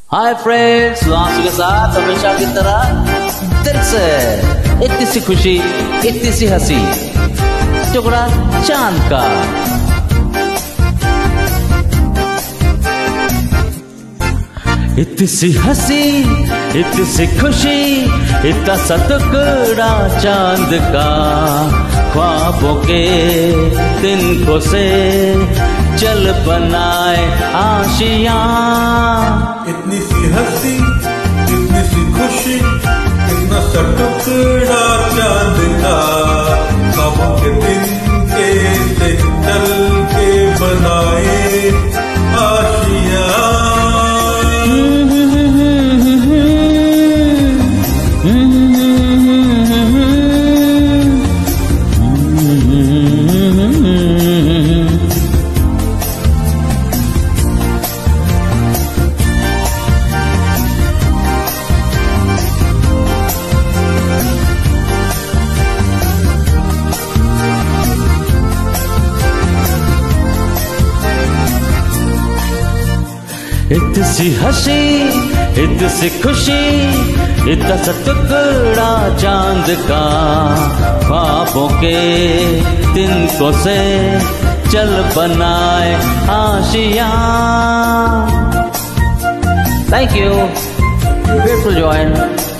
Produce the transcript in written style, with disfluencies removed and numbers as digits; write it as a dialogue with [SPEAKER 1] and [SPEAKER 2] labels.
[SPEAKER 1] Hi friends, Sudhanshu के साथ हमेशा की तरह दिल से इतनी सी खुशी, इतनी सी हंसी, टुकड़ा चांद का। इतनी सी हंसी, इतनी सी खुशी, इतना सा टुकड़ा चांद का, ख्वाबों के तिनकों से चल बनाए आशियां।
[SPEAKER 2] इतनी सी हंसी, इतनी सी खुशी, इतना सा टुकड़ा चांद का, ख्वाबों के तिनके से चल के बनाए आशियां।
[SPEAKER 1] इतनी सी हंसी, इतनी सी खुशी, इतना सा टुकड़ा चांद का, ख्वाबों के तिनकों से चल बनाए आशियां। Thank you, grateful join.